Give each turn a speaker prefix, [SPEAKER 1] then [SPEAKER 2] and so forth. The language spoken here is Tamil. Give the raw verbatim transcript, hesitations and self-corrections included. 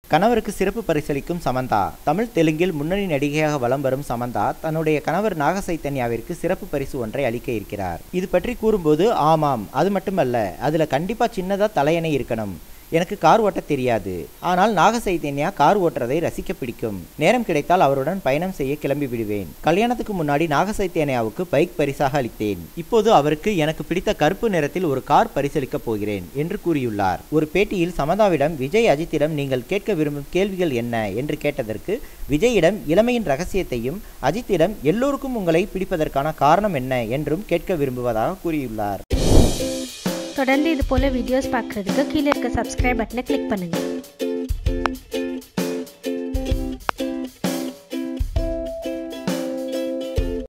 [SPEAKER 1] கணவருக்கு சிறப்பு பரிசளிக்கும் சமந்தா. தமிழ் தெலுங்கில் முன்னணி நடிகையாக வலம் வரும் சமந்தா தன்னுடைய கணவர் நாக சைத்தன்யாவிற்கு சிறப்பு பரிசு ஒன்றை அளிக்க இருக்கிறார். இது பற்றி கூறும்போது, ஆமாம், அது மட்டுமல்ல, அதுல கண்டிப்பா சின்னதா தலையணை இருக்கணும். எனக்கு கார் ஓட்ட தெரியாது, ஆனால் நாக சைத்தன்யா கார் ஓட்டுறதை ரசிக்க பிடிக்கும். நேரம் கிடைத்தால் அவருடன் பயணம் செய்ய கிளம்பி விடுவேன். கல்யாணத்துக்கு முன்னாடி நாக சைத்தன்யாவுக்கு பைக் பரிசாக அளித்தேன். இப்போது அவருக்கு எனக்கு பிடித்த கருப்பு நிறத்தில் ஒரு கார் பரிசளிக்கப் போகிறேன் என்று கூறியுள்ளார். ஒரு பேட்டியில் சமந்தாவிடம் விஜய் அஜித்திடம் நீங்கள் கேட்க விரும்பும் கேள்விகள் என்ன என்று கேட்டதற்கு, விஜயிடம் இளமையின் ரகசியத்தையும், அஜித்திடம் எல்லோருக்கும் உங்களை பிடிப்பதற்கான காரணம் என்ன என்றும் கேட்க விரும்புவதாக கூறியுள்ளார்.
[SPEAKER 2] தொடர்ந்து இது போல வீடியோஸ் பார்க்குறதுக்கு கீழே இருக்க சப்ஸ்கிரைப் பட்டனை கிளிக் பண்ணுங்கள்.